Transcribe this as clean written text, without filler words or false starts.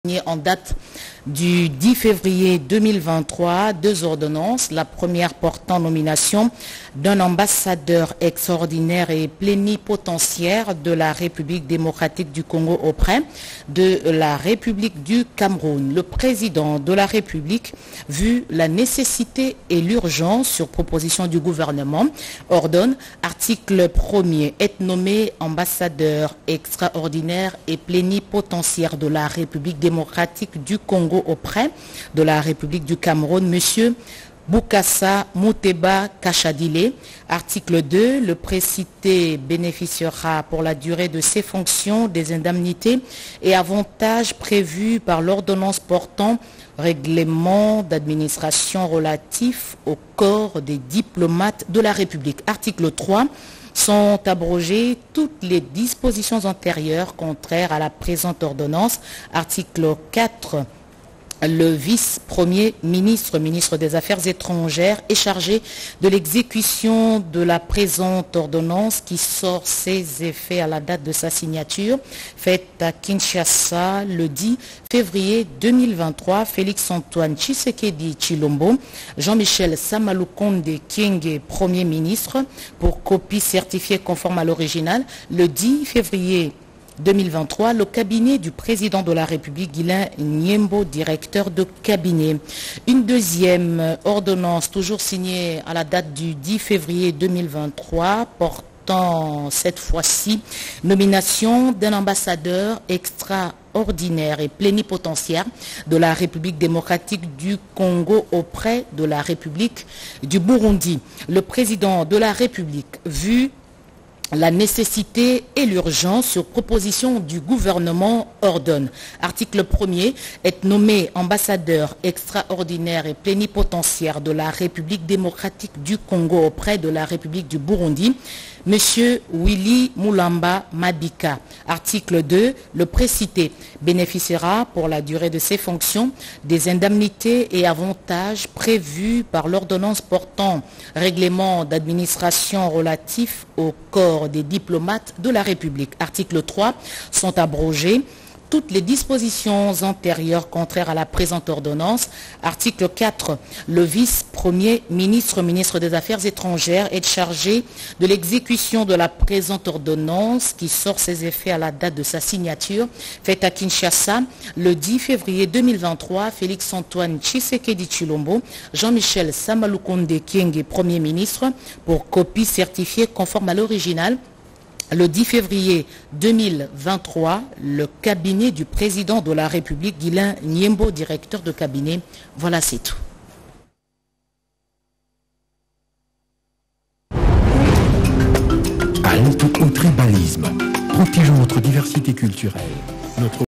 En date du 10 février 2023, deux ordonnances. La première portant nomination d'un ambassadeur extraordinaire et plénipotentiaire de la République démocratique du Congo auprès de la République du Cameroun. Le président de la République, vu la nécessité et l'urgence sur proposition du gouvernement, ordonne, article 1er, être nommé ambassadeur extraordinaire et plénipotentiaire de la République démocratique du Congo auprès de la République du Cameroun, M. Bokassa Moteba Kachadile. Article 2, le précité bénéficiera pour la durée de ses fonctions des indemnités et avantages prévus par l'ordonnance portant règlement d'administration relatif au corps des diplomates de la République. Article 3, sont abrogées toutes les dispositions antérieures contraires à la présente ordonnance. Article 4. Le vice-premier ministre, ministre des Affaires étrangères, est chargé de l'exécution de la présente ordonnance qui sort ses effets à la date de sa signature, faite à Kinshasa le 10 février 2023. Félix-Antoine Tshisekedi Tshilombo, Jean-Michel Samalukonde Kyenge, Premier ministre, pour copie certifiée conforme à l'original, le 10 février 2023, le cabinet du président de la République, Guilain Nyembo, directeur de cabinet. Une deuxième ordonnance, toujours signée à la date du 10 février 2023, portant cette fois-ci nomination d'un ambassadeur extraordinaire et plénipotentiaire de la République démocratique du Congo auprès de la République du Burundi. Le président de la République, vu la nécessité et l'urgence sur proposition du gouvernement, ordonne. Article 1er, être nommé ambassadeur extraordinaire et plénipotentiaire de la République démocratique du Congo auprès de la République du Burundi, Monsieur Willy Mulamba Mabika. Article 2, le précité bénéficiera pour la durée de ses fonctions des indemnités et avantages prévus par l'ordonnance portant règlement d'administration relatif au corps des diplomates de la République. Article 3, sont abrogées toutes les dispositions antérieures contraires à la présente ordonnance. Article 4, le vice-premier ministre, ministre des Affaires étrangères, est chargé de l'exécution de la présente ordonnance qui sort ses effets à la date de sa signature, faite à Kinshasa le 10 février 2023. Félix-Antoine Tshisekedi Tshilombo, Jean-Michel Samalukonde Kyenge, Premier ministre, pour copie certifiée conforme à l'original. Le 10 février 2023, le cabinet du président de la République, Guilain Nyembo, directeur de cabinet. Voilà, c'est tout. Halte au tribalisme. Protégeons notre diversité culturelle.